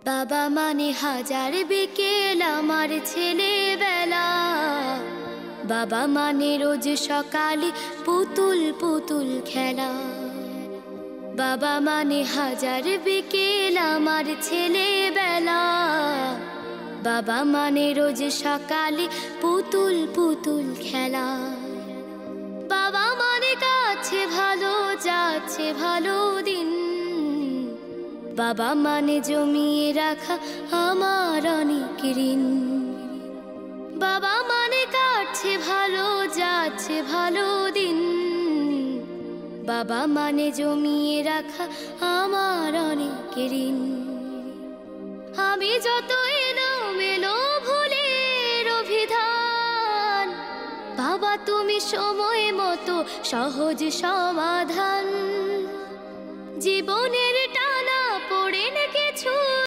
বাবা মানে হাজার বিকেল আমার ছেলেবেলা। বাবা মানে রোজ সকালে পুতুল পুতুল খেলা। বাবা মানে হাজার বিকেল আমার ছেলেবেলা। বাবা মানে রোজ সকালে পুতুল পুতুল খেলা। বাবা মানে কাছে ভালো যাচ্ছে ভালো দিন। বাবা মানে জমিয়ে রাখা আমার অনেক ঋণ। বাবা মানে কাটছে ভালো যাচ্ছে ভালো দিন। বাবা মানে জমিয়ে রাখা আমার অনেক ঋণ। আমি যত এলোমেলো ভুলের অভিধান, বাবা তুমি সময় মতো সহজ সমাধান। জীবনের